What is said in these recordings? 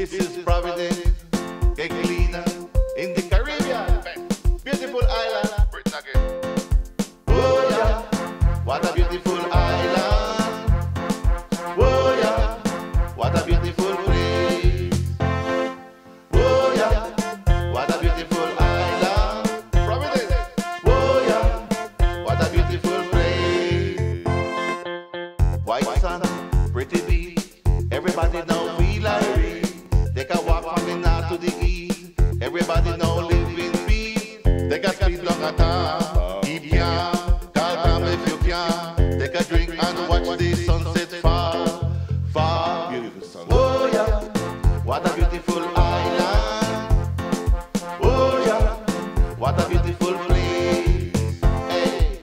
This is Providence, Eglina, in the Caribbean, beautiful island, Britton again. Oh yeah, what a beautiful island. Oh yeah, what a beautiful place. Oh yeah, what a beautiful island, Providence. Oh yeah, what a beautiful place. White sun, pretty beach, everybody now feel irate. Take a walk from the north to the east. Everybody now live in peace. Take a speed down a town. Keep calm, calm if you can. Take a drink and watch the sunset fall. Fall. Beautiful sun. Oh yeah, what a beautiful island. Oh yeah, what a beautiful place. Hey.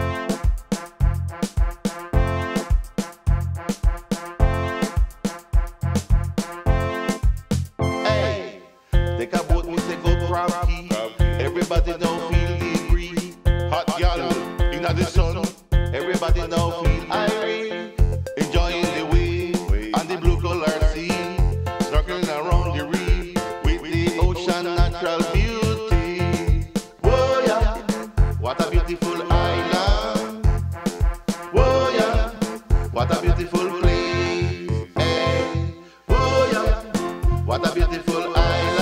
Take a boat, me say go crab key. Everybody now feel the breeze. Hot gal inna the sun. Everybody now feel irate. Enjoying the wave and the blue color sea. Snorkeling around the reef with the ocean natural beauty. Oh yeah, what a beautiful island. Oh yeah, what a beautiful place. Hey. Oh yeah, what a beautiful island.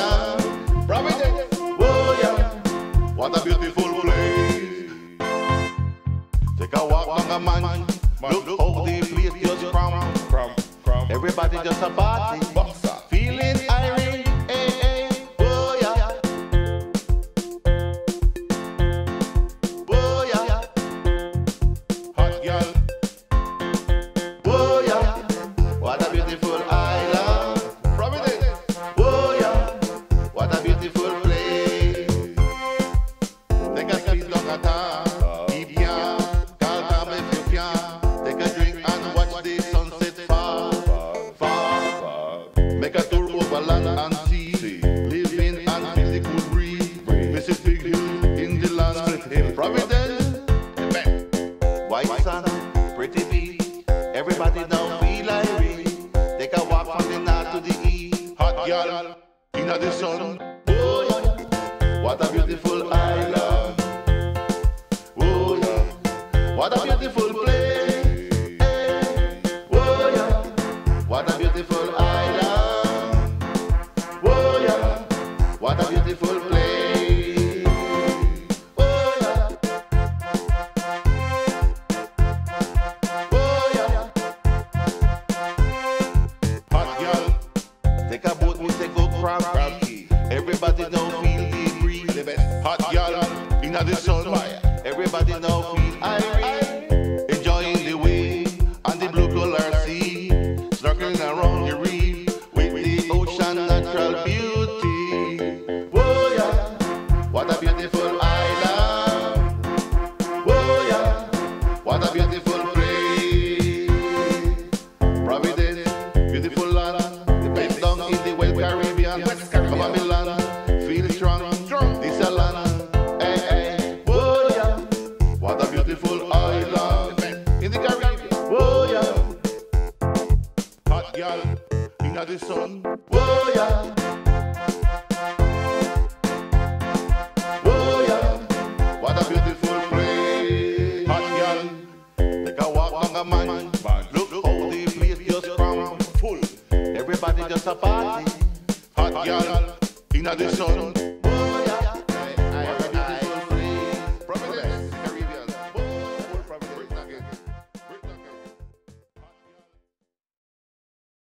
What a beautiful place. Take a walk down a man. Look how the place just cram. Everybody just a party. Feeling irate. Hey, hey. Oh yeah. Oh yeah. Hot girl. Oh yeah. What a beautiful island. Providence. Oh yeah. What a beautiful place. Take a speed down a town. Keep calm, calm if you can. Take a drink and watch the sunset fall. Make a tour over land and sea. Live in and feel the cool breeze. Visit big hills in the land. Providence, white sun, pretty beach. Everybody now feel irate. Take a walk from the north to the east. Hot girl inna the sun. Oh yeah, what a beautiful island. What a beautiful place. Hey. Oh yeah, what a beautiful island. Oh yeah, what a beautiful place. Oh yeah. Oh yeah. Hot girl, take a boat, we say go crab key. Everybody now feel the breeze. Hot girl inna the sun. Everybody now feel irate, enjoying the wave and the blue color sea, snorkeling around the reef with the ocean natural beauty. Oh yeah, what a beautiful island. Oh yeah, what a beautiful place. Providence, beautiful land, based down in the West Caribbean. Come on, Milan, feel strong. This a land. What a beautiful island in the Caribbean. Oh yeah, hot girl inna the sun. Oh yeah, oh yeah, what a beautiful place. Hot girl, take a walk down a man. Look how the place just cram full. Everybody just a party. Hot girl inna the sun.